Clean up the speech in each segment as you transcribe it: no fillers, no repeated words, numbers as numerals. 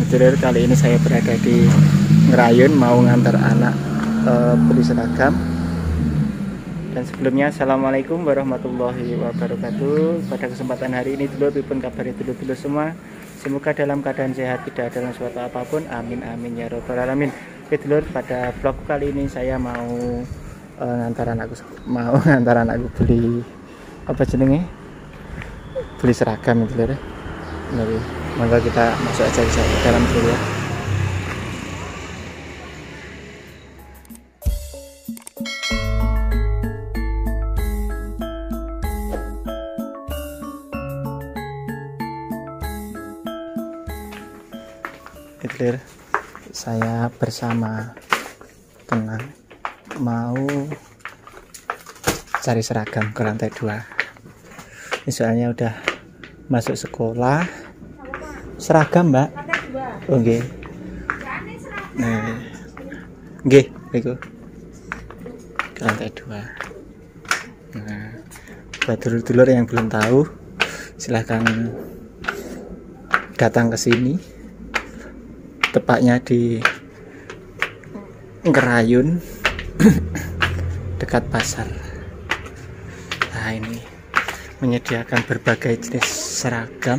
Sedulur, kali ini saya berada di Ngerayun mau ngantar anak beli seragam. Dan sebelumnya assalamualaikum warahmatullahi wabarakatuh. Pada kesempatan hari ini dulur, pun kabar dulur-dulur semua, semoga dalam keadaan sehat, tidak ada suatu apapun, amin amin ya robbal alamin. Oke dulur, pada vlog kali ini saya mau ngantar anakku beli apa jenenge, beli seragam dulur. Jadi maka kita masuk aja ke dalam dulu ya. Hitler, saya bersama teman mau cari seragam ke lantai 2. Misalnya udah masuk sekolah. Seragam, Mbak. Oh, nggih. Nah. Nggih, niku. Ke lantai 2. Nah, buat dulur-dulur yang belum tahu, silahkan datang ke sini. Tepatnya di Ngerayun dekat pasar. Nah, ini menyediakan berbagai jenis seragam,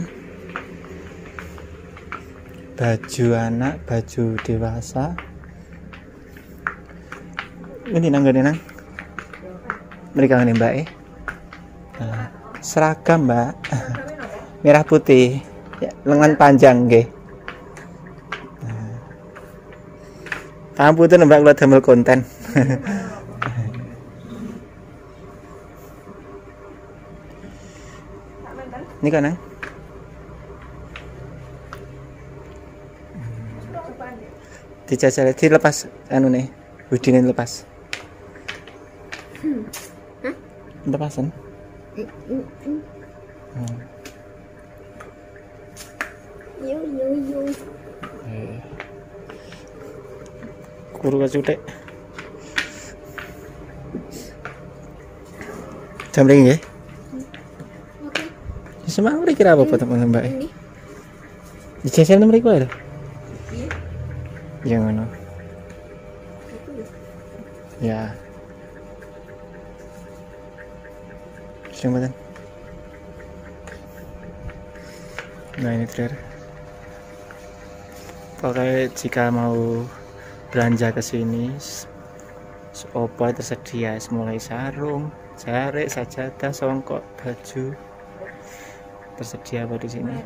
baju anak, baju dewasa. Ini nang mereka ini Mbak nah, seragam Mbak, merah putih ya, lengan panjang nggih. Putih Mbak, kalau damel konten. Ini kan nang dijajal, dilepas anu nih, budine lepas. Lepasan. Yo. Kuru kacudek. Jam ring nggih. Oke. Semang mriki kira apa teman Mbak? Ini. Dijajal mriki wae lho. Iya ngono. Ya. Selamat. Nah ini terakhir. Pokoknya jika mau belanja ke sini, opo tersedia, mulai sarung, jarik, sajadah, songkok, baju tersedia apa di sini.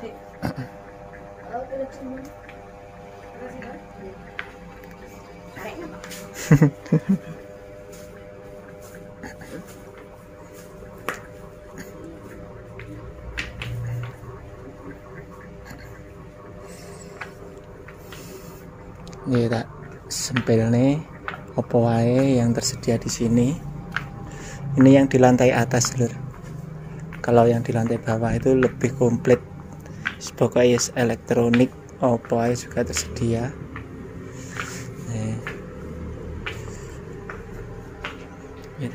Ini tak sempil nih opo wae yang tersedia di sini. Ini yang di lantai atas lur. Kalau yang di lantai bawah itu lebih komplit. Pokoknya elektronik opo wae juga tersedia. Nih. Gitu.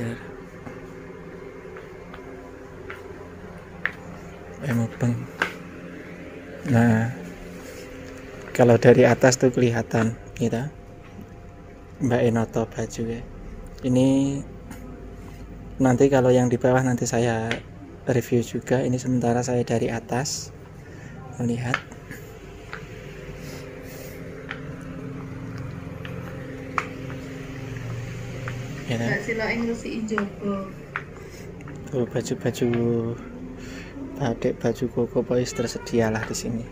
Mubeng. Nah, kalau dari atas tuh kelihatan gitu. Mbak Enoto baju ya. Ini nanti kalau yang di bawah nanti saya review juga. Ini sementara saya dari atas melihat. Ya, tuh baju-baju batik, baju koko boys tersedia lah di sini.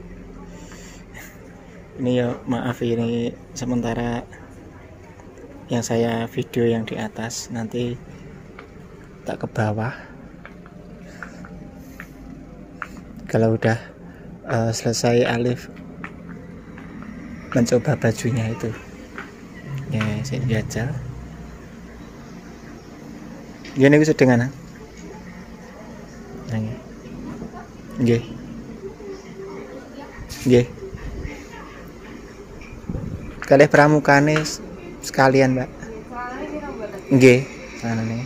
Ini ya maaf, ini sementara yang saya video yang di atas, nanti tak ke bawah. Kalau udah selesai Alif mencoba bajunya itu ya, saya jajal. Gini aku sedengan nggih. Kalih pramukane sekalian, Mbak. Nggih, sanane.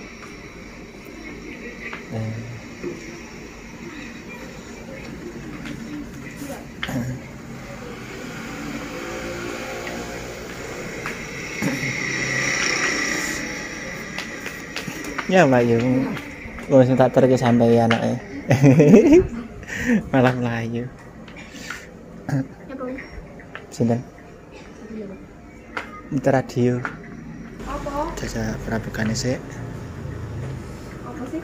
Ya Melayu. Wong sing tak terke sampai anake. Malah Melayu. Sinten? Itu radio. Apa? Jasa prabukan sik. Apa sih?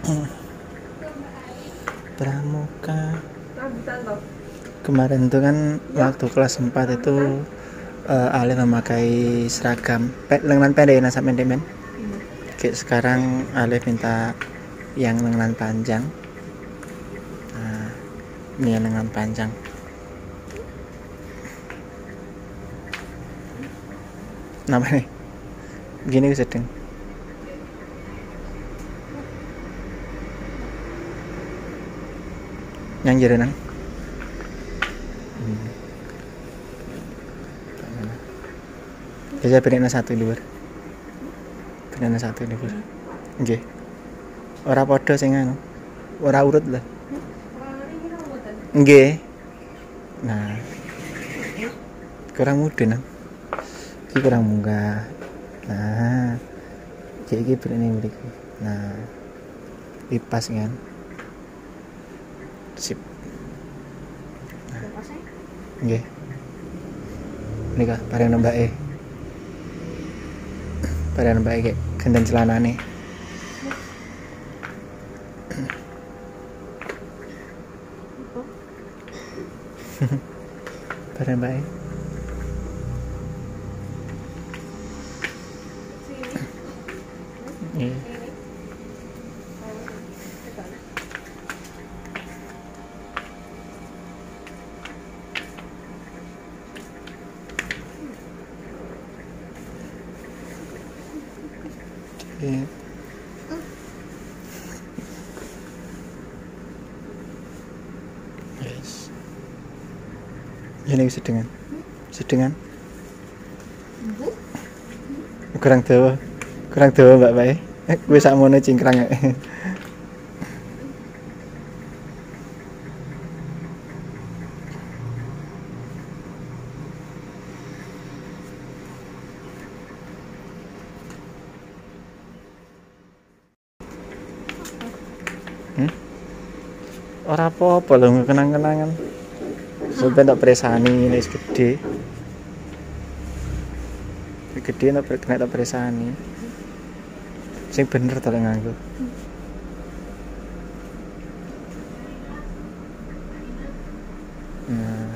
Pramuka. Rambutan toh. Kemarin itu kan waktu kelas 4 itu Alif memakai seragam lengan pendek ya, sampai pendek men. Kayak sekarang Alif minta yang lengan panjang. Nah, ini yang lengan panjang. Kenapa nih? Begini gue sedang. Yang jadi nang. Bisa berikan satu di luar. Berikan satu di luar. Oke. Ora podo sing anu. Ora urut lah. Nggih. Nah. Kurang mudeng nang. Iki kurang munggah. Nah. Jadi iki berikan mriki. Nah. Lipas kan. Sip. Nah. Nggih. Nika bareng mbake. Bareng mbake kayak genten celanane. Bareng mbake. Iya. Yes. Ini sedengan. Sedengan. Kurang dawa. Kurang dawa Mbak Bae. Kowe sakmono cingkrang. Ora apa-apa lho kenang-kenangan. Sampai tak presani wis gede. Gede tak presani. Sing bener to lek nganggo. Nah.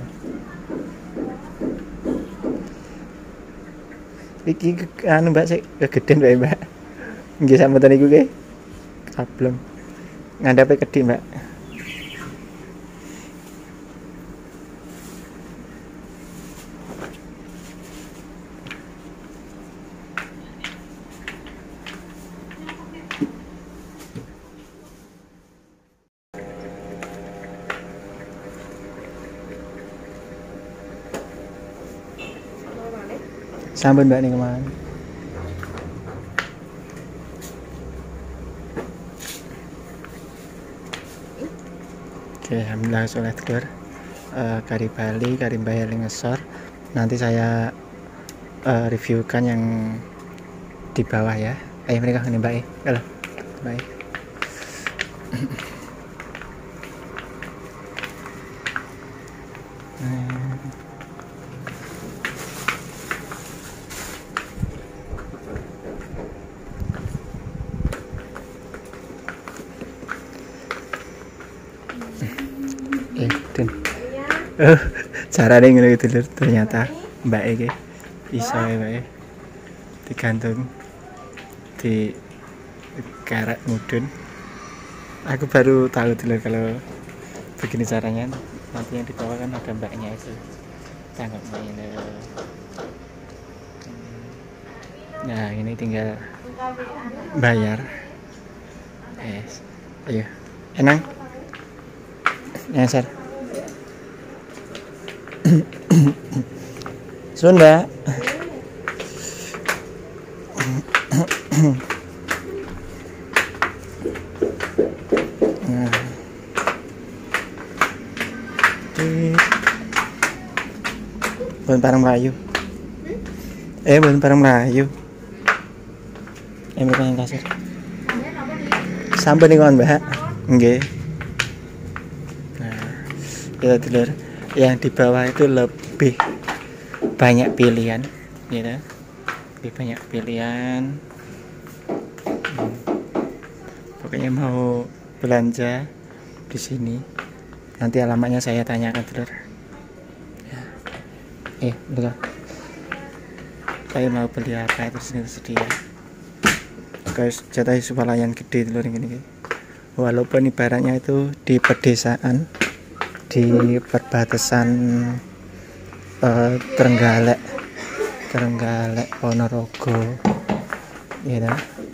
Iki anu Mbak sik kegeden wae Mbak. Nggih sampeyan niku nggih. Sableng. Ngandhape kedhi Mbak. Sampun Mbak ning kemana? Oke, alhamdulillah soleh telur. Kari Bali, kari bayar ngesor. Nanti saya reviewkan yang di bawah ya. Ayo mereka ini Mbak. Halo. Baik. Carane ngono itu lho, ternyata Mbak iki iso wae digantung di karet mudun. Aku baru tahu dulu kalau begini caranya. Nanti yang di bawah kan ada mbaknya itu. Tangkap ini. Nah, ini tinggal bayar. Yes. Ayo. Enang. Nyasar. Sunda. Nah. Bukan parang Melayu. Bukan parang Melayu. Mereka yang kasar. sampun nih Mbak. Nggih. Nah, ya dulur, yang di bawah itu lebih banyak pilihan, gitu. Lebih banyak pilihan. Pokoknya mau belanja di sini. Nanti alamatnya saya tanyakan dulur. Ya. Dulur. Saya mau beli apa itu sini tersedia. Guys, jatah swalayan gede dulur ini. Walaupun ibaratnya itu di pedesaan, di perbatasan Trenggalek Ponorogo, ya.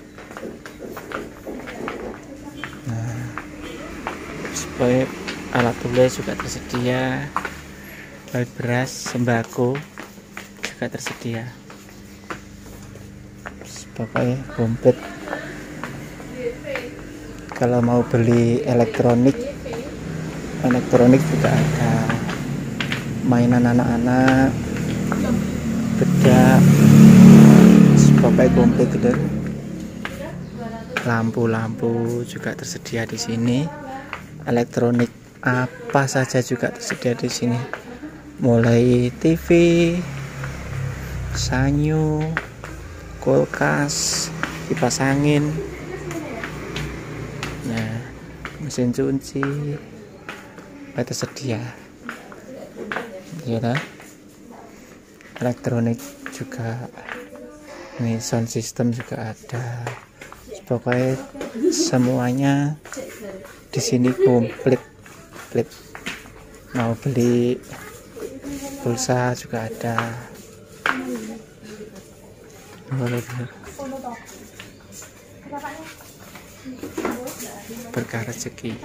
Nah, supaya alat tulis juga tersedia, baik beras, sembako juga tersedia. Pokoknya komplit. Kalau mau beli elektronik juga ada, mainan anak-anak, bedak, pokoknya komplit gitu. Lampu-lampu juga tersedia di sini. Elektronik apa saja juga tersedia di sini. Mulai TV, sanyo, kulkas, kipas angin, nah, mesin cuci, tersedia, ya. Elektronik juga, nih sound system juga ada. Pokoknya semuanya di sini komplit. Mau beli pulsa juga ada. Berkah rezeki.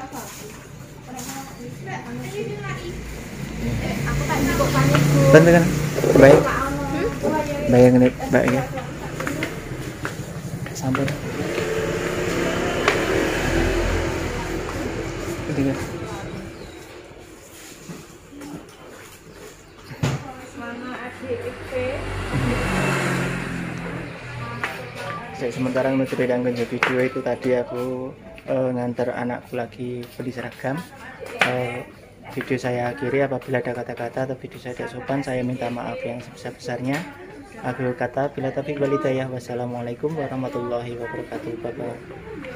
Bentar kan, baik. Bayar nih, baik ya. Sampai. Ketiga. Sementara menuju dan video itu tadi aku ngantar anakku lagi beli seragam. Video saya akhiri. Apabila ada kata-kata atau video saya tidak sopan, saya minta maaf yang sebesar-besarnya. Akhir kata, bila taufiq wal hidayah. Wassalamualaikum warahmatullahi wabarakatuh. Bye-bye.